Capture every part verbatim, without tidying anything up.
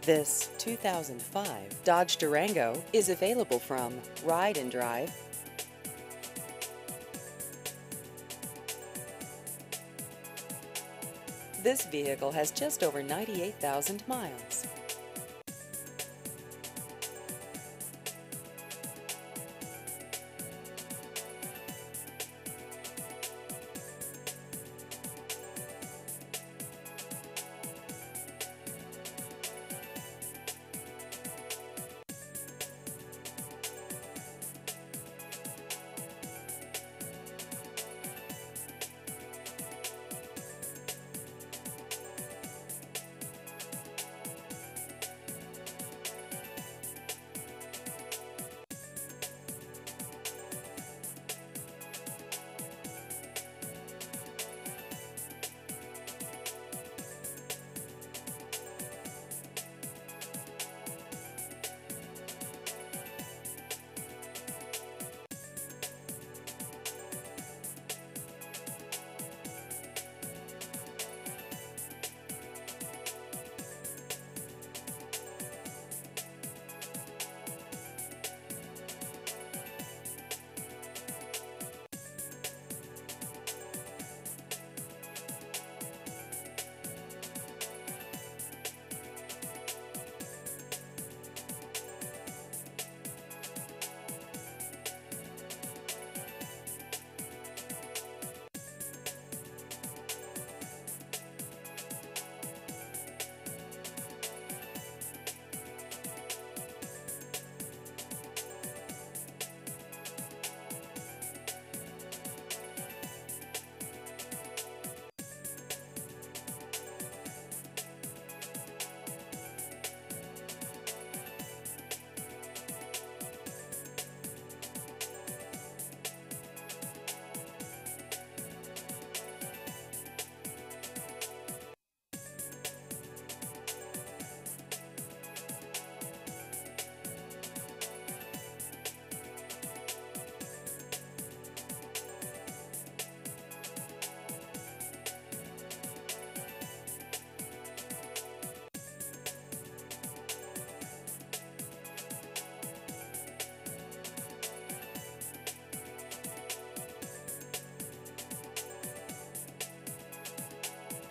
This two thousand five Dodge Durango is available from Ride and Drive. This vehicle has just over ninety-eight thousand miles.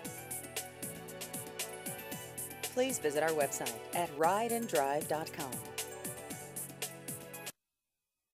Please visit our website at ride and drive dot com.